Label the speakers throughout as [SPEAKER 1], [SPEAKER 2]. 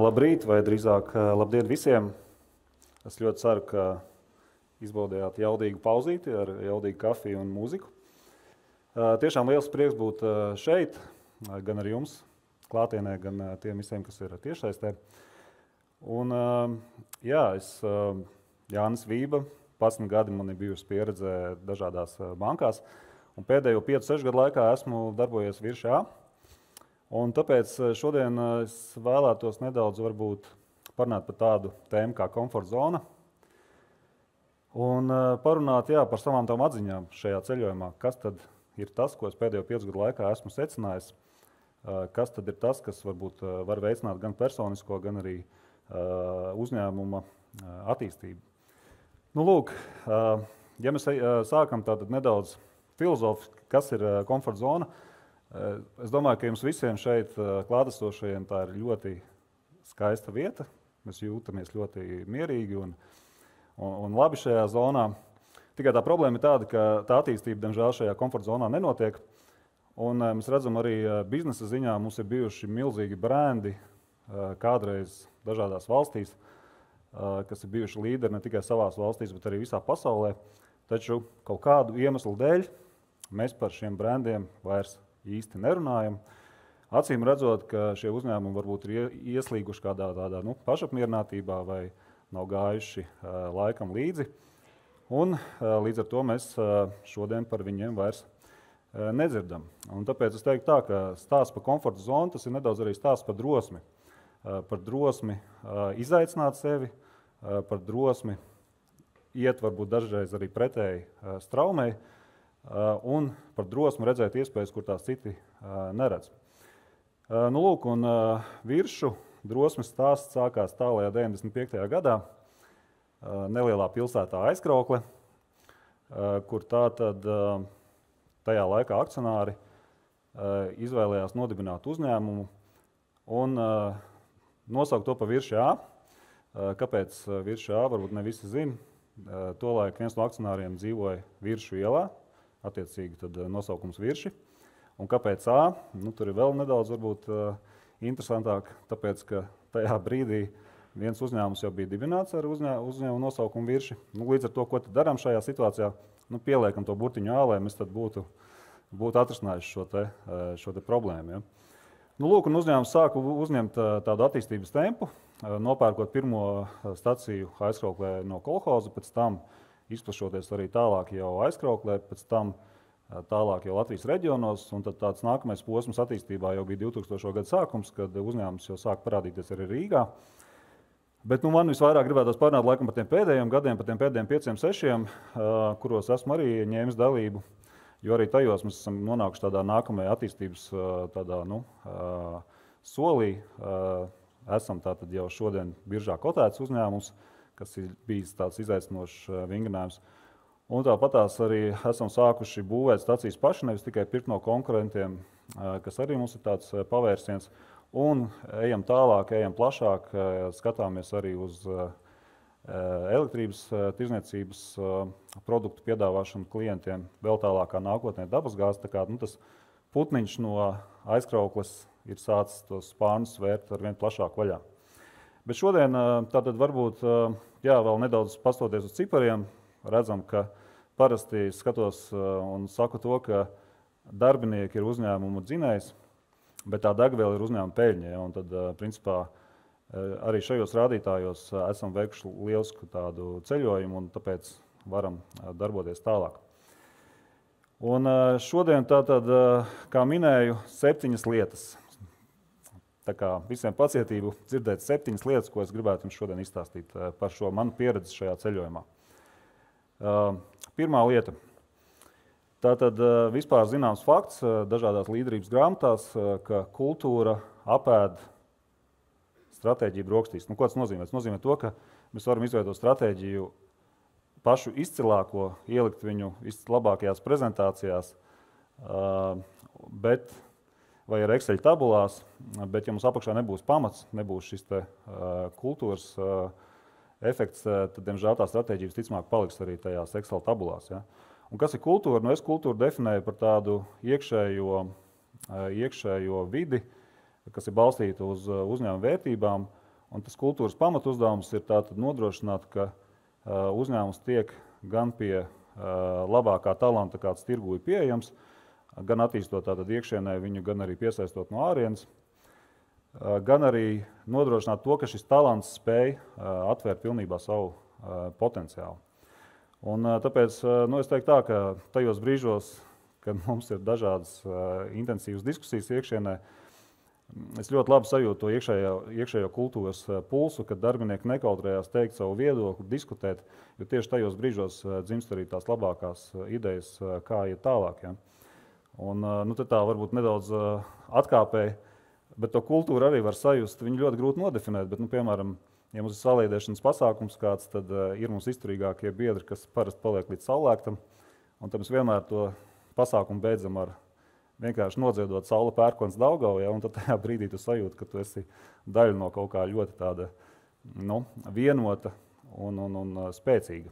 [SPEAKER 1] Labrīt, vai drīzāk labdien visiem. Es ļoti ceru, ka izbaudījāt jaudīgu pauzīti ar jaudīgu kafiju un mūziku. Tiešām liels prieks būt šeit, gan ar jums klātienē, gan tiem visiem, kas ir tiešsaistē. Un, es, Jānis Vība, 11 gadi man ir bijusi pieredze dažādās bankās, un pēdējo 5-6 gadu laikā esmu darbojies Virši A. Un tāpēc šodien es vēlētos nedaudz varbūt parunāt par tādu tēmu kā komforta zona un parunāt par savām tām atziņām šajā ceļojumā, kas tad ir tas, ko es pēdējo 5 gadu laikā esmu secinājis, kas tad ir tas, kas varbūt var veicināt gan personisko, gan arī uzņēmuma attīstību. Nu, lūk, ja mēs sākam tātad nedaudz filozofiski, kas ir komforta zona, es domāju, ka jums visiem šeit klātesošajiem tā ir ļoti skaista vieta. Mēs jūtamies ļoti mierīgi un labi šajā zonā. Tikai tā problēma ir tāda, ka tā attīstība, diemžēl, šajā komforta zonā nenotiek. Un mēs redzam arī biznesa ziņā, mums ir bijuši milzīgi brendi kādreiz dažādās valstīs, kas ir bijuši līderi ne tikai savās valstīs, bet arī visā pasaulē. Taču kaut kādu iemeslu dēļ mēs par šiem brendiem vairs īsti nerunājam. Acīm redzot, ka šie uzņēmumi varbūt ir ieslīguši kādā tādā pašapmierinātībā vai nav gājuši laikam līdzi. Un līdz ar to mēs šodien par viņiem vairs nedzirdam. Un tāpēc es teiktu tā, ka stāsts par komforta zonu, tas ir nedaudz arī stāsts par drosmi. Par drosmi izaicināt sevi, par drosmi iet varbūt dažreiz arī pretēji straumei, un par drosmi redzēt iespējas, kur tās citi neredz. Nu, lūk, un Viršu drosmes stāsts sākās tālajā 95. gadā nelielā pilsētā Aizkraukle, kur tātad tajā laikā akcionāri izvēlējās nodibināt uzņēmumu un nosaukt to par Virši A. Kāpēc Virši A? Varbūt ne visi zina. Tolaik viens no akcionāriem dzīvoja Viršu ielā, attiecīgi tad nosaukums Virši. Un kāpēc A? Nu, tur ir vēl nedaudz varbūt interesantāk, tāpēc, ka tajā brīdī viens uzņēmums jau bija dibināts ar uzņēmumu nosaukumu Virši. Nu, līdz ar to, ko tad darām šajā situācijā, nu, pieliekam to burtiņu A, lai mēs tad būtu atrisinājuši šo te problēmu. Ja. Nu, lūk, un uzņēmums sāka uzņemt tādu attīstības tempu, nopērkot pirmo staciju Aizkrauklē no kolhoza, pēc tam izplašoties arī tālāk jau Aizkrauklē, pēc tam tālāk jau Latvijas reģionos, un tad tāds nākamais posms attīstībā jau bija 2000. Gada sākums, kad uzņēmums jau sāk parādīties arī Rīgā. Bet man visvairāk gribētos parunāt laikam par tiem pēdējiem gadiem, par tiem pēdējiem 5-6, kuros esmu arī ņēmis dalību, jo arī tajos mēs esam nonākuši tādā nākamajā attīstības solī. Esam tātad jau šodien biržā kotēts uzņēmums, kas ir bijis tāds izaicinošs vingrinājums. Un tāpatās arī esam sākuši būvēt stacijas paši, nevis tikai pirkt no konkurentiem, kas arī mums ir tāds pavērsiens. Un ejam tālāk, ejam plašāk, skatāmies arī uz elektrības tirdzniecības produktu piedāvāšanu klientiem vēl tālākā nākotnē dabasgāzi. Tā kā tas putniņš no Aizkraukles ir sācis tos spārnus svērt ar vien plašāk vaļā. Bet šodien tātad varbūt vēl nedaudz pastoties uz cipariem, redzam, ka parasti skatos un saku to, ka darbinieki ir uzņēmumu dzinējs, bet tā degviela ir uzņēmuma peļņa. Un tad, principā, arī šajos rādītājos esam veikuši lielisku tādu ceļojumu un tāpēc varam darboties tālāk. Un šodien tātad, kā minēju, 7 lietas. Tā kā visiem pacietību dzirdēt 7 lietas, ko es gribētu jums šodien izstāstīt par šo manu pieredzi šajā ceļojumā. Pirmā lieta. Tātad vispār zināms fakts dažādās līderības grāmatās, ka kultūra apēd stratēģiju brokastīs. Nu, ko tas nozīmē? Tas nozīmē to, ka mēs varam izveidot stratēģiju pašu izcilāko, ielikt viņu labākajās prezentācijās, vai ar Excel tabulās, bet ja mums apakšā nebūs pamats, nebūs šis kultūras efekts, tad, diemžēl, tā stratēģija visticamāk paliks arī tajās Excel tabulās. Ja? Un kas ir kultūra? Nu, es kultūru definēju par tādu iekšējo vidi, kas ir balstīta uz uzņēmuma vērtībām Un tas kultūras pamatuzdevums ir tātad nodrošināt, ka uzņēmums tiek gan pie labākā talanta, kāds tirgū ir pieejams, gan attīstot tātad iekšienē viņu, gan arī piesaistot no ārienes, gan arī nodrošināt to, ka šis talants spēj atvērt pilnībā savu potenciālu. Un tāpēc es teiktu tā, ka tajos brīžos, kad mums ir dažādas intensīvas diskusijas iekšienē, es ļoti labi sajūtu to iekšējo kultūras pulsu, kad darbinieki nekautrējās teikt savu viedokli, diskutēt, jo tieši tajos brīžos dzimst arī tās labākās idejas, kā iet tālāk. Ja? Un tad tā varbūt nedaudz atkāpēji, bet to kultūru arī var sajust, viņu ļoti grūti nodefinēt, bet, piemēram, ja mums ir saliedēšanas pasākums kāds, tad ir mums izturīgākie biedri, kas parasti paliek līdz saulēktam, un tad mēs vienmēr to pasākumu beidzam ar vienkārši nodziedot Saula pērkons Daugava, ja, un tad tajā brīdī tu sajūti, ka tu esi daļa no kaut kā ļoti tāda vienota un spēcīga.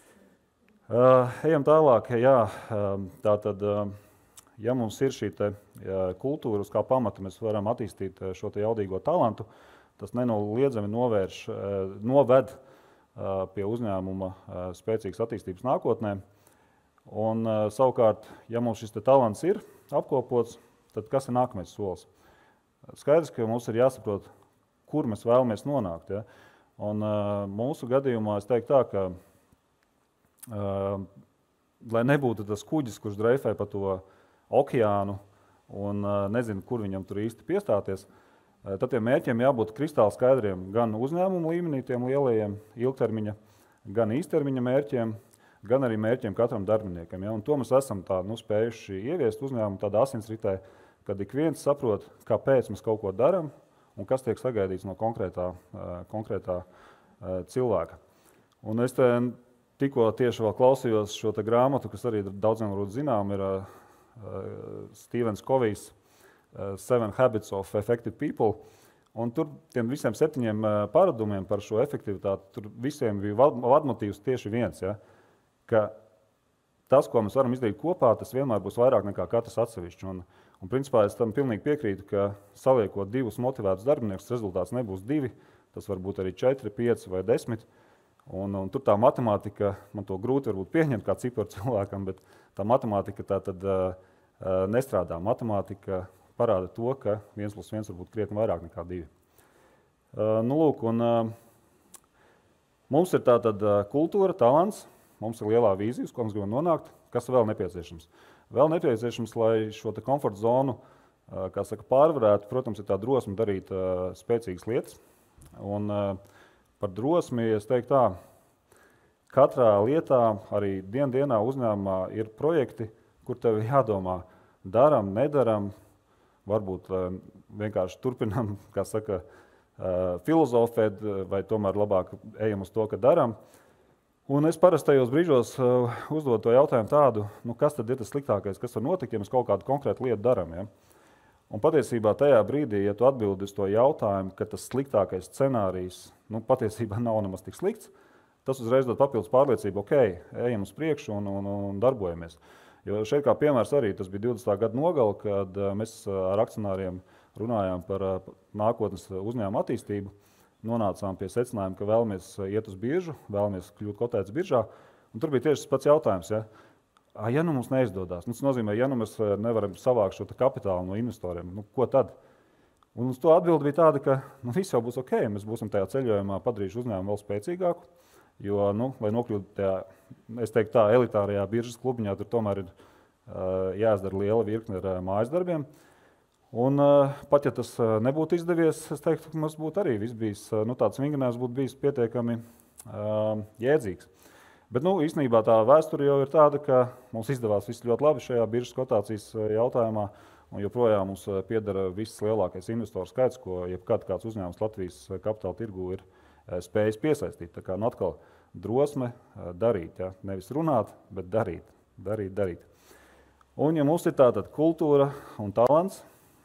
[SPEAKER 1] Ejam tālāk. Jā, tātad, ja mums ir šī kultūra, uz kā pamata mēs varam attīstīt šo jaudīgo talantu, tas nenoliedzami noved pie uzņēmuma spēcīgas attīstības nākotnē. Un savukārt, ja mums šis talants ir apkopots, tad kas ir nākamais solis? Skaidrs, ka mums ir jāsaprot, kur mēs vēlamies nonākt. Ja? Un mūsu gadījumā es teiktu tā, ka, lai nebūtu tas kuģis, kurš dreifē pa to okeānu un nezinu, kur viņam tur īsti piestāties, tad tiem mērķiem jābūt kristāli skaidriem gan uzņēmumu līmenī, tiem lielajiem ilgtermiņa, gan īstermiņa mērķiem, gan arī mērķiem katram darbiniekam. Ja? Un to mēs esam spējuši ieviest uzņēmumu tādā asinsritē, kad ik viens saprot, kāpēc mēs kaut ko darām un kas tiek sagaidīts no konkrētā cilvēka. Un es tikko tieši vēl klausījos šo grāmatu, kas arī daudziem varbūt zinām, ir Stevens Covey's 7 Habits of Effective People. Un tur tiem visiem 7 paradumiem par šo efektivitāti, tur visiem bija vadmotīvs tieši viens. Ja? Ka tas, ko mēs varam izdarīt kopā, tas vienmēr būs vairāk nekā katrs atsevišķi. Un principā es tam pilnīgi piekrītu, ka saliekot 2 motivētus darbiniekus, rezultāts nebūs 2, tas var būt arī 4, 5 vai 10. Un tur tā matemātika, man to grūti varbūt pieņemt kā ciparu cilvēkam, bet tā matemātika tā tad nestrādā. Matemātika parāda to, ka 1 + 1 var būt krietni vairāk nekā 2. Mums ir tātad kultūra, talants. Mums ir lielā vīzija, uz ko mēs gribam nonākt. Kas vēl nepieciešams? Vēl nepieciešams, lai šo komforta zonu pārvarētu, protams, ir tā drosme darīt spēcīgas lietas. Un par drosmi es teiktu tā, katrā lietā, arī dienā uzņēmumā ir projekti, kur tev jādomā, daram, nedaram, varbūt vienkārši turpinam, kā saka, filozofēt, vai tomēr labāk ejam uz to, ka daram. Un es parasti tajos brīžos uzdodu to jautājumu tādu, kas tad ir tas sliktākais, kas var notikt, ja mēs kaut kādu konkrētu lietu darām. Ja? Un patiesībā tajā brīdī, ja tu atbildi uz to jautājumu, ka tas sliktākais scenārijs patiesībā nav nemaz tik slikts, tas uzreiz dod papildus pārliecību, ejam uz priekšu un darbojamies. Jo šeit kā piemērs arī, tas bija 20. gada nogale, kad mēs ar akcionāriem runājām par nākotnes uzņēmumu attīstību. Nonācām pie secinājuma, ka vēlamies iet uz biržu, vēlamies kļūt kotēts biržā. Un tur bija tieši tas pats jautājums. Ja mums neizdodas, tas nozīmē, ja mēs nevaram savākt šo kapitālu no investoriem, ko tad? Un uz to atbildi bija tāda, ka viss jau būs ok, mēs būsim tajā ceļojumā padarījuši uzņēmumu vēl spēcīgāku, jo, lai nokļūtu tajā, es teiktu tā, elitārajā biržas klubiņā, tur tomēr ir jāizdara liela virkne ar mājas darbiem. Un pat, ja tas nebūtu izdevies, es teiktu, ka mums būtu arī viss bijis, tāds vingrinājums būtu bijis pietiekami jēdzīgs. Bet, īstenībā tā vēsture jau ir tāda, ka mums izdevās viss ļoti labi šajā biržas kotācijas jautājumā, un joprojām mums piedara viss lielākais investoru skaits, ko jebkad kāds uzņēmums Latvijas kapitāla tirgū ir spējis piesaistīt. Tā kā atkal drosme darīt, ja? Nevis runāt, bet darīt. Un ja mums ir tātad kultūra un talants,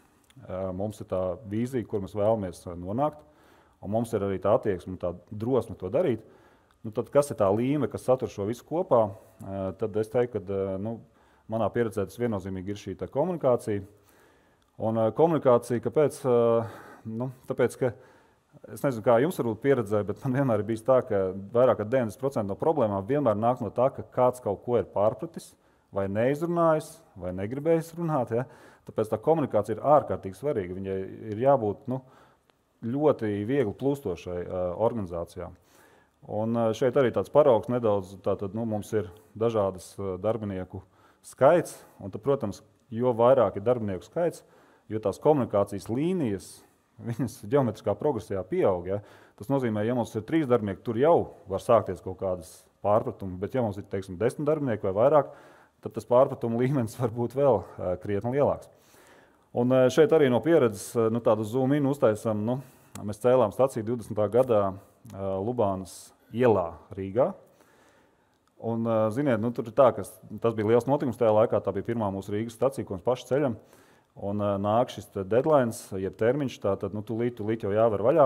[SPEAKER 1] mums ir tā vīzija, kur mēs vēlamies nonākt, un mums ir arī tā attieksme un tā drosme to darīt, tad kas ir tā līme, kas satur šo visu kopā, tad es teiktu, ka manā pieredzē tas viennozīmīgi ir šī komunikācija. Un komunikācija, kāpēc? Tāpēc, ka Es nezinu, kā jums varbūt pieredzēja, bet man vienmēr ir bijis tā, ka vairāk kā 90% no problēmām vienmēr nāk no tā, ka kāds kaut ko ir pārpratis, vai neizrunājis, vai negribējis runāt. Ja? Tāpēc tā komunikācija ir ārkārtīgi svarīga. Viņai ir jābūt ļoti viegli plūstošai organizācijām. Un šeit arī tāds paraugs nedaudz, tātad mums ir dažādas darbinieku skaits, un tad, protams, jo vairāk ir darbinieku skaits, jo tās komunikācijas līnijas, viņas ģeometriskā progresijā pieaug. Ja? Tas nozīmē, ja mums ir 3 darbinieki, tur jau var sākties kaut kādas pārpratumi, bet ja mums ir, teiksim, 10 darbinieki vai vairāk, tad tas pārpratumu līmenis var būt vēl krietni lielāks. Un šeit arī no pieredzes tādu zoom-in uztaisam, mēs cēlām staciju 20. gadā Lubānas ielā Rīgā. Un, ziniet, tur ir tā, ka tas bija liels notikums tajā laikā, tā bija pirmā mūsu Rīgas stacija, ko mēs paši ceļam. Un nāk šis deadlines, jeb termiņš, tātad tūlīt jau jāver vaļā.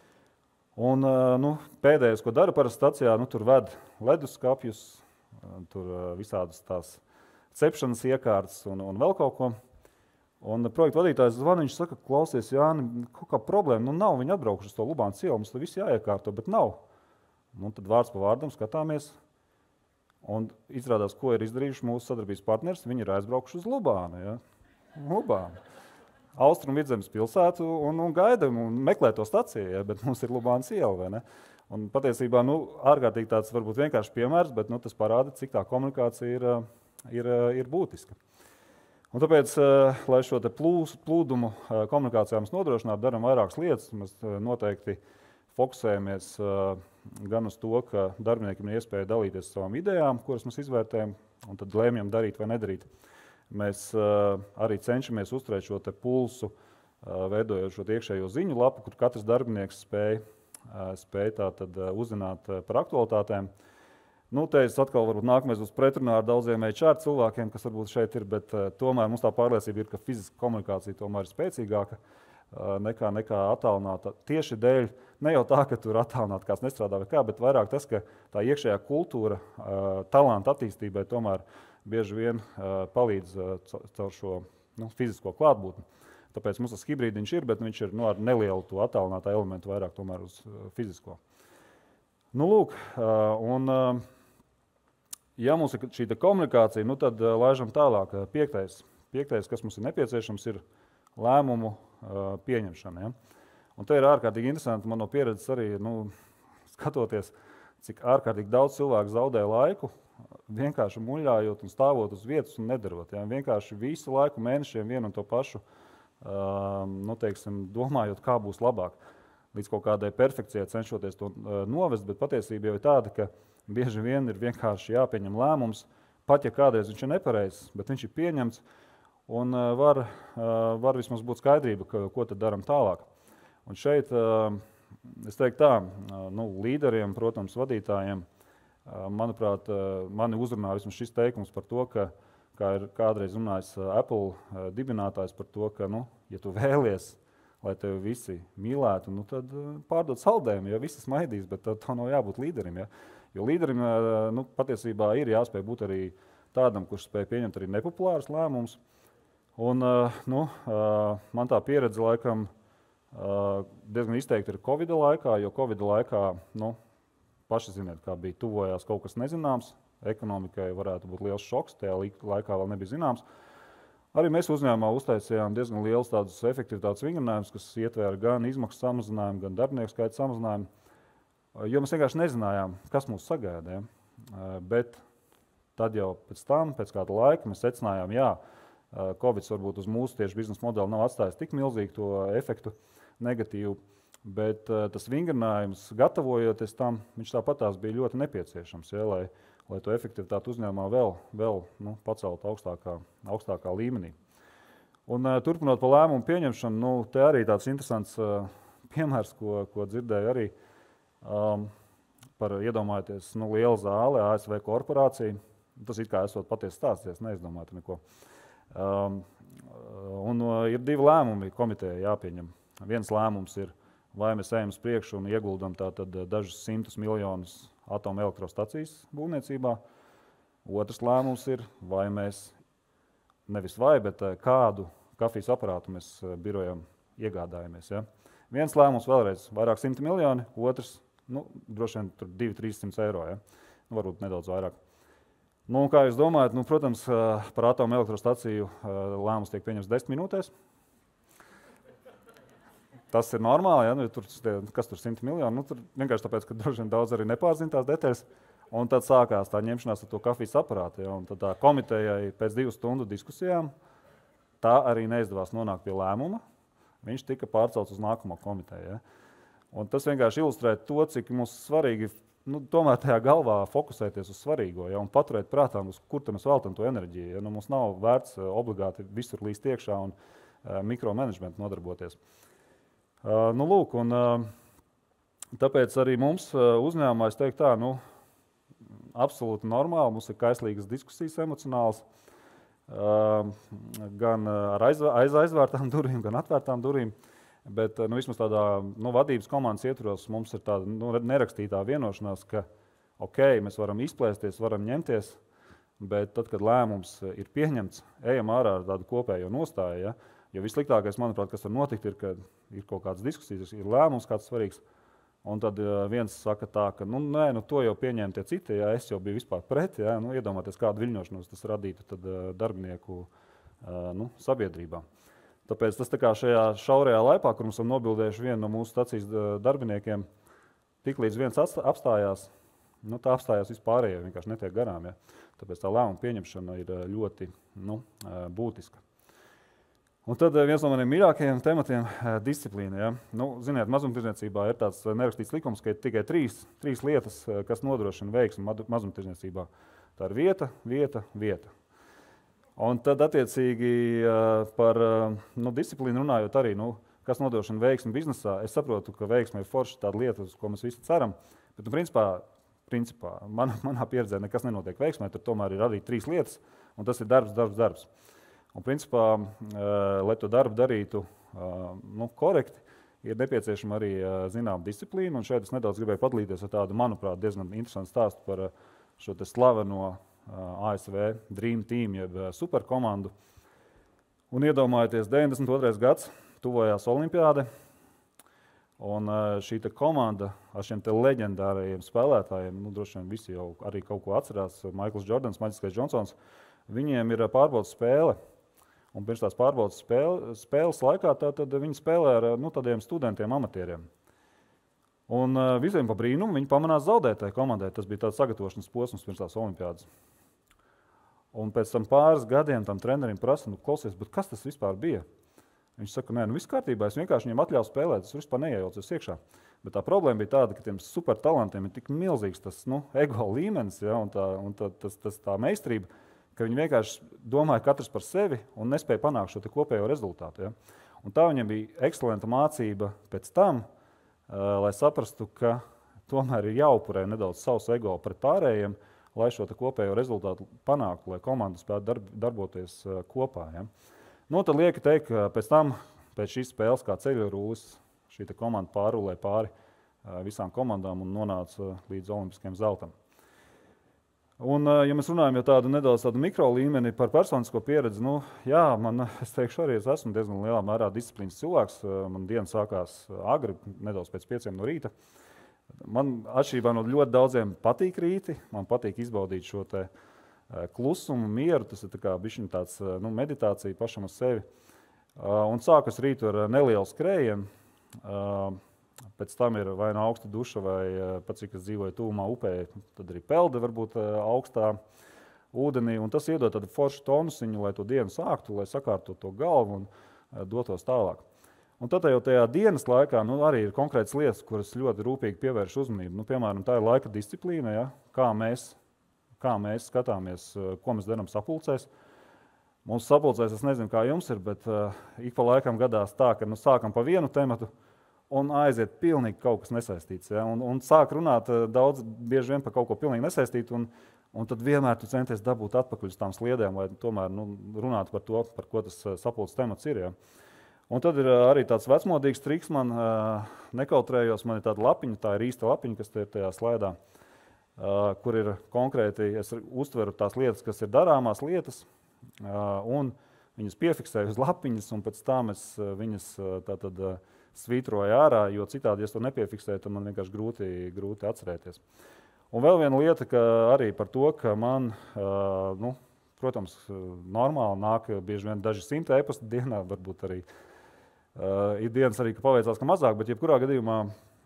[SPEAKER 1] Un pēdējais, ko dara parasti stacijā, tur ved leduskapjus, tur visādas tās cepšanas iekārtas un vēl kaut ko. Un projekta vadītājs zvana, viņš saka, klausies, Jāni, kaut kā problēma, nav, viņi atbraukuši uz to Lubānas ielu, mums tur viss jāiekārto, bet nav. Tad vārds pa vārdam skatāmies. Un izrādās, ko ir izdarījuši mūsu sadarbības partners, viņi ir aizbraukuši uz Lubānu. Ja? Lubānu. Austrum Vidzemes pilsētu un gaidam un meklē to staciju, ja? Bet mums ir Lubānas iela, vai ne? Un patiesībā, ārkārtīgi tāds varbūt vienkārši piemērs, bet tas parāda, cik tā komunikācija ir būtiska. Un tāpēc, lai šo te plūdumu komunikācijā mēs nodrošinātu, darām vairākas lietas. Mēs noteikti fokusējamies gan uz to, ka darbiniekiem ir iespēja dalīties savām idejām, kuras mēs izvērtējam, un tad lēmjam darīt vai nedarīt. Mēs arī cenšamies uzturēt šo te pulsu, veidojot šo iekšējo ziņu lapu, kur katrs darbinieks spēj tātad uzzināt par aktualitātēm. Te es atkal varbūt nākamais būs pretrunā ar daudziem HR cilvēkiem, kas varbūt šeit ir, bet tomēr mums tā pārliecība ir, ka fiziska komunikācija tomēr ir spēcīgāka nekā attālināta. Tieši dēļ, ne jau tā, ka tur attālināti kāds nestrādā vai kā, bet vairāk tas, ka tā iekšējā kultūra, talanta attīstībai tomēr bieži vien palīdz caur šo fizisko klātbūtni. Tāpēc mums tas hibrīdiņš ir, bet viņš ir ar nelielu to attālinātā elementu vairāk tomēr uz fizisko. Lūk, ja mums ir šī komunikācija, tad laižam tālāk. Piektais, kas mums ir nepieciešams, ir lēmumu pieņemšana. Ja? Un te ir ārkārtīgi interesanti, man no pieredzes arī, skatoties, cik ārkārtīgi daudz cilvēku zaudē laiku, vienkārši muļājot un stāvot uz vietas un nedarot. Ja? Vienkārši visu laiku mēnešiem vienu un to pašu, domājot, kā būs labāk. Līdz kaut kādai perfekcijai cenšoties to novest, bet patiesība jau ir tāda, ka bieži vien ir vienkārši jāpieņem lēmums, pat ja kādreiz viņš ir nepareizs, bet viņš ir pieņemts, un var vismaz būt skaidrība, ko tad daram tālāk. Un šeit, es teiktu tā, līderiem, protams, vadītājiem, manuprāt, mani uzrunā vismaz šis teikums par to, ka, kā ir kādreiz runājis Apple dibinātājs par to, ka, ja tu vēlies, lai tevi visi mīlētu, tad pārdod saldējumu, ja visi smaidīs, bet tā nav jābūt līderim. Ja? Jo līderim patiesībā ir jāspēj būt arī tādam, kurš spēj pieņemt arī nepopulārus lēmumus. Un man tā pieredze laikam diezgan izteikti ir Covida laikā, jo Covida laikā, paši ziniet, kā bija, tuvojās kaut kas nezināms, ekonomikai varētu būt liels šoks, tajā laikā vēl nebija zināms. Arī mēs uzņēmumā uztaisījām diezgan liels tādus efektivitātes vingrinājumus, kas ietvēra gan izmaksu samazinājumu, gan darbinieku skaita samazinājumu, jo mēs vienkārši nezinājām, kas mūs sagaida. Ja? Bet tad jau pēc tam, pēc kāda laika, mēs secinājām, jā, Covid varbūt uz mūsu tieši biznesa modeli nav atstājis tik milzīgu to efektu negatīvu, bet tas vingrinājums, gatavojoties tam, viņš tāpatās bija ļoti nepieciešams, ja, lai to efektivitāti uzņēmumā vēl pacelt augstākā līmenī. Un turpinot par lēmumu pieņemšanu, te arī tāds interesants piemērs, ko dzirdēju arī par iedomājoties lielu zāli, ASV korporāciju. Tas it kā esot patiesi stāsties, neizdomātu neko. Un ir 2 lēmumi komiteja jāpieņem. Viens lēmums ir, vai mēs ejam uz priekšu un ieguldam tātad dažus 100 miljonus atomelektrostacijas būvniecībā. Otrs lēmums ir, vai mēs, bet kādu kafijas aparātu mēs birojam iegādājamies. Ja? Viens lēmums vēlreiz vairāk 100 miljoni, otrs, droši vien tur 200–300 eiro, ja? Varbūt nedaudz vairāk. Kā jūs domājat, protams, par atomelektrostaciju lēmums tiek pieņems 10 minūtēs. Tas ir normāli, ja? Kas tur 100 miljoni? Tur vienkārši tāpēc, ka droši vien daudz arī nepārzina tās detaļas. Un tad sākās tā ņemšanās ar to kafijas aparātu. Ja? Un tad tā komitejai pēc 2 stundu diskusijām tā arī neizdevās nonākt pie lēmuma. Viņš tika pārcelts uz nākamo komiteju. Ja? Un tas vienkārši ilustrē to, cik mums svarīgi tomēr tajā galvā fokusēties uz svarīgo, ja? Un paturēt prātā, uz kur mēs veltam to enerģiju. Ja? Mums nav vērts obligāti visur līst iekšā un mikromanagementu nodarboties. Lūk, un tāpēc arī mums uzņēmumā, es teiktu tā, absolūti normāli, mums ir kaislīgas diskusijas emocionāls, gan ar aizvērtām durvīm, gan atvērtām durvīm, bet vismaz tādā vadības komandas ietvaros mums ir tāda nerakstītā vienošanās, ka mēs varam izplēsties, varam ņemties, bet tad, kad lēmums ir pieņemts, ejam ārā ar tādu kopējo nostāju, ja? Jo vissliktākais, manuprāt, kas var notikt, ir, ka ir kaut kādas diskusijas, ir lēmums kāds svarīgs, un tad viens saka tā, ka to jau pieņēma tie citi, ja es jau biju vispār pret, ja, iedomāties, kādu viļņošanos tas radītu tad darbinieku sabiedrībā. Tāpēc tas tā kā šajā šaurajā laipā, kur mums esam nobildējuši vienu no mūsu stacijas darbiniekiem, tiklīdz viens apstājās, tā apstājās vispārējie, vienkārši netiek garām. Ja. Tāpēc tā lēmuma pieņemšana ir ļoti būtiska. Un tad viens no maniem mīļākajiem tematiem – disciplīna. Ja? Ziniet, mazumtirdzniecībā ir tāds nerakstīts likums, ka ir tikai trīs lietas, kas nodrošina veiksmi mazumtirdzniecībā. Tā ir vieta, vieta, vieta. Un tad attiecīgi par disciplīnu runājot arī, kas nodrošina veiksmi biznesā, es saprotu, ka veiksme ir forša tāda lieta, uz ko mēs visi ceram, bet principā manā pieredzē nekas nenotiek veiksmē, tad tomēr ir arī 3 lietas, un tas ir darbs. Un principā, lai to darbu darītu korekti, ir nepieciešama arī zināma disciplīna. Un šeit es nedaudz gribēju padalīties ar tādu, manuprāt, diezgan interesantu stāstu par šo te slaveno ASV Dream Team, jeb superkomandu. Un iedomājieties, 92. gads, tuvojās olimpiāde, un šī te komanda ar šiem te leģendārajiem spēlētājiem, droši vien visi jau arī kaut ko atcerās, Maikls Jordans, Magiskais Džonsons, viņiem ir pārbaudas spēle. Un pirms tās pārbaudas spēles laikā tad viņi spēlē ar tādiem studentiem, amatieriem. Un visiem pa brīnumu viņi pamanās zaudētāju komandai. Tas bija tāds sagatavošanas posms pirms tās olimpiādas. Un pēc tam pāris gadiem tam trenerim prasa, klausies, bet kas tas vispār bija? Viņš saka, nē, viss kārtībā, es vienkārši viņiem atļauju spēlēt, es vispār neiejaucos iekšā. Bet tā problēma bija tāda, ka tiem supertalantiem ir tik milzīgs tas ego līmenis, ja, un tā meistarība, ka viņi vienkārši domāja katrs par sevi un nespēja panākt šo kopējo rezultātu. Ja? Un tā viņiem bija ekscelenta mācība pēc tam, lai saprastu, ka tomēr ir jāupurē nedaudz savs ego pret pārējiem, lai šo kopējo rezultātu panāktu, lai komanda spētu darboties kopā. Ja? Tad lieki teikt, ka pēc šīs spēles kā ceļu rūlis, šī komanda pārrulē pāri visām komandām un nonāca līdz olimpiskajam zeltam. Un, ja mēs runājam jau nedaudz tādu mikro līmeni par personisko pieredzi, es teikšu arī, es esmu diezgan lielā mērā disciplīnas cilvēks. Man diena sākās agri, nedaudz pēc 5 no rīta. Man atšķirībā no ļoti daudziem patīk rīti, man patīk izbaudīt šo te klusumu, mieru, tas ir bišķiņ tāds meditācija pašam uz sevi. Un sākas rītu ar nelielu skrējienu. Pēc tam ir vai no augsta duša, vai pat cik es dzīvoju tuvumā upē, tad arī pelde varbūt augstā ūdenī. Un tas iedod tādu foršu tonusiņu, lai to dienu sāktu, lai sakārtu to galvu un dotos tālāk. Un tad jau tajā dienas laikā arī ir konkrētas lietas, kuras ļoti rūpīgi pievērš uzmanību. Piemēram, tā ir laika disciplīna, ja? Kā mēs skatāmies, ko mēs darām sapulcēs. Mums sapulcēs, es nezinu, kā jums ir, bet ik pa laikam gadās tā, ka sākam pa vienu tematu, un aiziet pilnīgi kaut kas nesaistīts. Ja? Un sāk runāt bieži vien par kaut ko pilnīgi nesaistītu, un tad vienmēr tu centies dabūt atpakaļ uz tām sliedēm, lai tomēr runātu par to, par ko tas sapulces temats ir. Ja? Un tad ir arī tāds vecmodīgs triks, man nekautrējos, man ir tāda lapiņa, tā ir īsta lapiņa, kas te ir tajā slaidā, kur ir konkrēti, es uztveru tās lietas, kas ir darāmās lietas, un viņas piefiksēju uz lapiņas, un pēc tam es viņas tātad svītroju ārā, jo citādi, ja es to nepiefiksēju, tad man vienkārši grūti atcerēties. Un vēl viena lieta, ka arī par to, ka man, protams, normāli nāk bieži vien daži simti e-pasta dienā, varbūt arī ir dienas arī, ka paveicās, ka mazāk, bet jebkurā gadījumā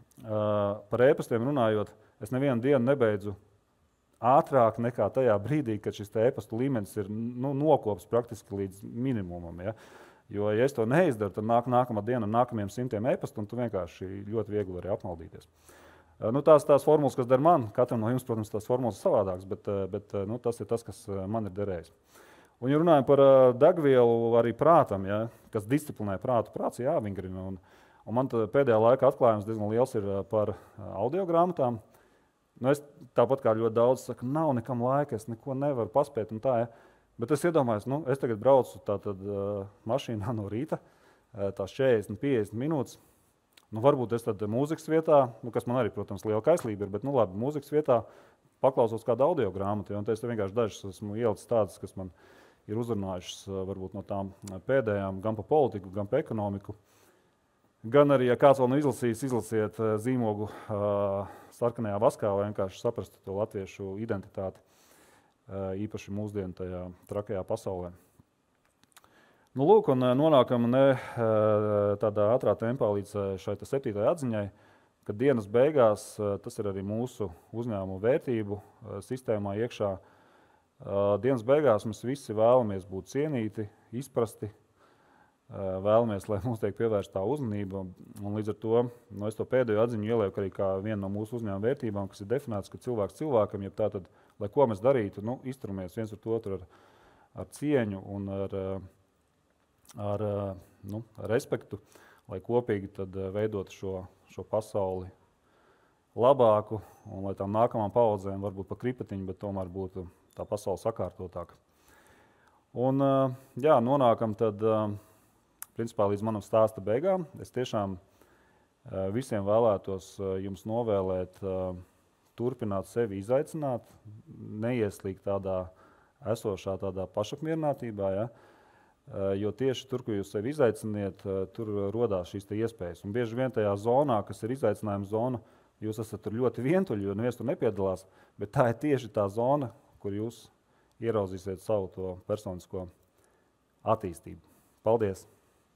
[SPEAKER 1] par e-pastiem runājot, es nevienu dienu nebeidzu ātrāk nekā tajā brīdī, kad šis e-pastu līmenis ir nokops praktiski līdz minimumam. Ja? Jo, ja es to neizdaru, tad nākamā diena ar nākamajiem simtiem e-pastu, un tu vienkārši ļoti viegli vari apmaldīties. Tās formulas, kas der man, katram no jums, protams, tās formulas savādākas, bet tas ir tas, kas man ir derējis. Un, ja runājam par degvielu arī prātam, ja, kas disciplinē prātu, prāts jāvingrina. Un man pēdējā laikā atklājums diezgan liels ir par audiogrāmatām. Es tāpat kā ļoti daudz saku, nav nekam laika, es neko nevaru paspēt un tā, ja. Bet es iedomājos, es tagad braucu mašīnā no rīta, tās 40-50 minūtes. Varbūt es tad mūzikas vietā, kas man arī, protams, liela kaislība ir, bet labi, mūzikas vietā paklausos kādu audiogrāmatu, un es te vienkārši dažas esmu ielicis tādas, kas man ir uzrunājušas varbūt no tām pēdējām, gan pa politiku, gan pa ekonomiku. Gan arī, ja kāds vēl nav izlasījis, izlasiet zīmogu sarkanajā vaskā, lai vienkārši saprastu to latviešu identitāti, īpaši mūsdienu tajā trakajā pasaulē. Lūk, un nonākam tādā ātrā tempā līdz šai 7. atziņai, ka dienas beigās, tas ir arī mūsu uzņēmumu vērtību sistēmā iekšā, dienas beigās mēs visi vēlamies būt cienīti, izprasti, vēlamies, lai mums tiek pievērsta tā uzmanība, un līdz ar to es to pēdējo atziņu ielieku arī kā vienu no mūsu uzņēmuma vērtībām, kas ir definēts, ka cilvēks cilvēkam, ja tātad, lai ko mēs darītu, izturamies viens ar otru ar cieņu un ar respektu, lai kopīgi tad veidotu šo pasauli labāku, un lai tām nākamām paudzēm varbūt pa kripatiņu, bet tomēr būtu tā pasaule sakārtotāka. Un nonākam tad principā līdz manam stāsta beigām. Es tiešām visiem vēlētos jums novēlēt turpināt sevi izaicināt, neieslīgt tādā esošā tādā pašapmierinātībā, ja? Jo tieši tur, kur jūs sevi izaiciniet, tur rodās šīs iespējas. Un bieži vien tajā zonā, kas ir izaicinājuma zona, jūs esat tur ļoti vientuļi, jo neviens tur nepiedalās, bet tā ir tieši tā zona, kur jūs ieraudzīsiet savu to personisko attīstību. Paldies!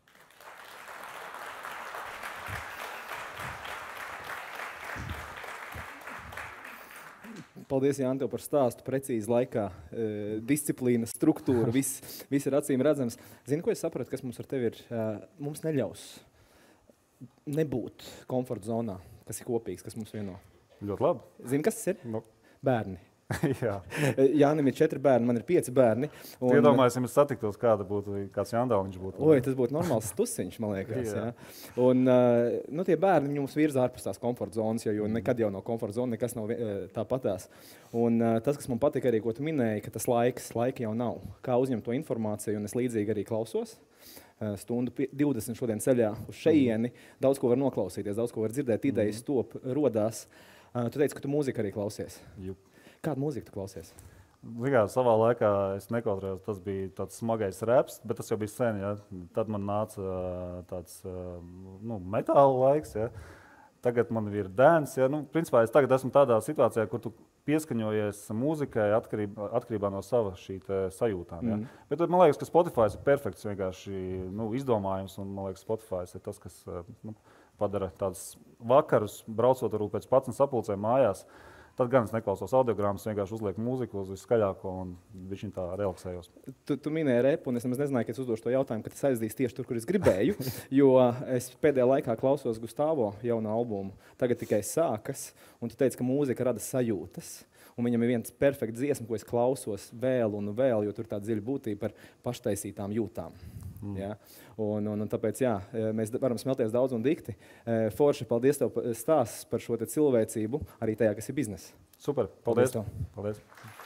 [SPEAKER 2] Paldies, Jāni, tev par stāstu, precīzi laikā, disciplīna, struktūra, viss ir acīm redzams. Zini, ko es sapratu, kas mums ar tevi ir? Mums neļaus nebūt komforta zonā, kas ir kopīgs, kas mums vieno.
[SPEAKER 1] Ļoti labi.
[SPEAKER 2] Zini, kas tas ir? Bērni.
[SPEAKER 1] Jā.
[SPEAKER 2] Jānim ir 4 bērni, man ir 5 bērni.
[SPEAKER 1] Iedomājies, ja mēs satiktos, kāds Jandāliņš būtu.
[SPEAKER 2] Oi, tas būtu normāls stusiņš, man liekas. Jā. Un tie bērni mums virza ārpus tās komforta zonas, jo nekad jau no komforta zona nekas nav tāpatās. Un tas, kas man patika arī, ko tu minēji, ka tas laika jau nav. Kā uzņemt to informāciju, un es līdzīgi arī klausos. Stundu 20 šodien ceļā uz šeieni. Daudz ko var noklausīties, daudz ko var dzirdēt, idejas top, rodās. Tu teici, ka tu mūziku arī klausies.
[SPEAKER 1] Jup.
[SPEAKER 2] Kādu mūziku tu klausies?
[SPEAKER 1] Savā laikā es nekautrējos, tas bija tāds smagais reps, bet tas jau bija sen. Ja? Tad man nāca tāds metāla laiks. Ja? Tagad man ir dēns. Ja? Principā es tagad esmu tādā situācijā, kur tu pieskaņojies mūzikai atkarībā no sava šī sajūtām. Ja? Bet man liekas, ka Spotify ir perfekts vienkārši izdomājums, un man liekas, Spotify ir tas, kas padara tādus vakarus, braucot varbūt pēc 11 sapulcēm mājās. Tad gan es neklausos audiogrammas, vienkārši uzlieku mūziku uz viskaļāko un viņš tā relaksējos.
[SPEAKER 2] Tu minēji repu, un es nemaz nezināju, ka es uzdošu to jautājumu, ka tas aizdīs tieši tur, kur es gribēju, jo es pēdējā laikā klausos Gustavo jaunu albumu. Tagad tikai sākas, un tu teici, ka mūzika rada sajūtas. Un viņam ir viens perfekts dziesma, ko es klausos vēl un vēl, jo tur tā dziļa būtība par paštaisītām jūtām. Ja? Un tāpēc, mēs varam smelties daudz un dikti. Forši, paldies tev stāsts par šo cilvēcību, arī tajā, kas ir biznesa.
[SPEAKER 1] Super, paldies.
[SPEAKER 2] Paldies.